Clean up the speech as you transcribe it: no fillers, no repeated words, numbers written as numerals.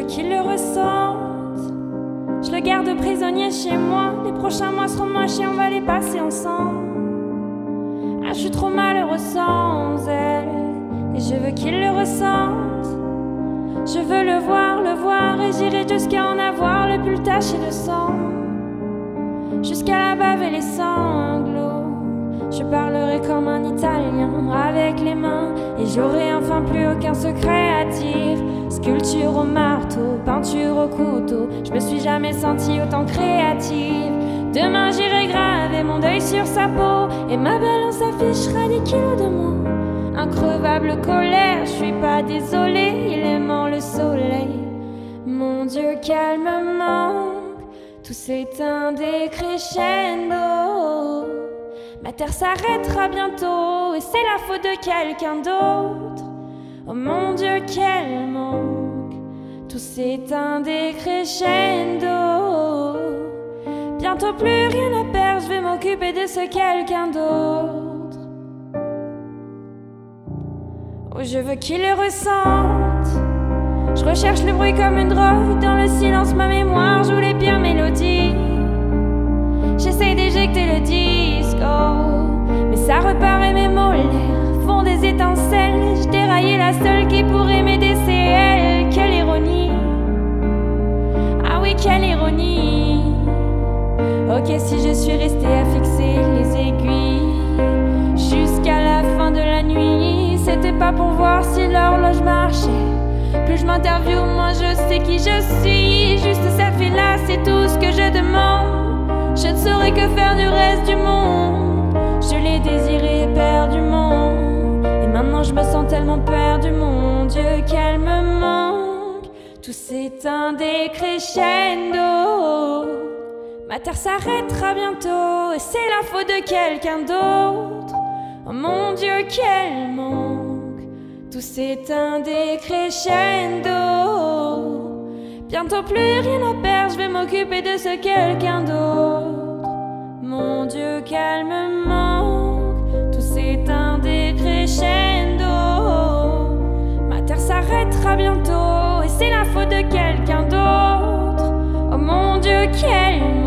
veux qu'il le ressente. Je le garde prisonnier chez moi. Les prochains mois seront moches et on va les passer ensemble. Ah, je suis trop malheureuse sans elle. Et je veux qu'il le ressente. Je veux le voir et j'irai jusqu'à en avoir le pull taché de sang, jusqu'à la bave et les sanglots. Je parlerai comme un Italien avec les mains et j'aurai enfin plus aucun secret à dire. Sculpture au marteau, peinture au couteau, je me suis jamais sentie autant créative. Demain j'irai graver mon deuil sur sa peau et ma balance affichera des kilos de moins. Increvable colère, je suis pas désolée, il aimant le soleil. Mon Dieu, qu'elle me manque, tout s'éteint décrescendo. Ma terre s'arrêtera bientôt et c'est la faute de quelqu'un d'autre. Oh mon Dieu, qu'elle manque, tout s'éteint décrescendo. Bientôt plus rien à perdre, je vais m'occuper de ce quelqu'un d'autre. Oh, je veux qu'il le ressente. Je recherche le bruit comme une drogue. Dans le silence, ma mémoire joue les pires mélodies. J'essaie d'éjecter le disque, oh, mais ça repart et mes molaires font des étincelles. Je déraillais la seule qui pourrait m'aider, c'est elle. Quelle ironie. Ah oui, quelle ironie. Ok, si je suis restée à fixer les aiguilles jusqu'à la fin de la nuit, c'était pas pour voir si l'horloge marchait. Plus je m'interviewe, moins je sais qui je suis. Juste cette fille-là, c'est tout ce que je demande. Je ne saurais que faire du reste du monde. Je l'ai désiré éperdument et maintenant je me sens tellement perdue. Mon Dieu, qu'elle me manque, tout s'éteint décrescendo. Ma terre s'arrêtera bientôt et c'est la faute de quelqu'un d'autre. Oh mon Dieu, qu'elle manque, tout s'éteint décrescendo. Bientôt plus rien à perdre, je vais m'occuper de ce quelqu'un d'autre. Mon Dieu, qu'elle me manque, tout s'éteint décrescendo. Ma terre s'arrêtera bientôt et c'est la faute de quelqu'un d'autre. Oh mon Dieu, qu'elle manque,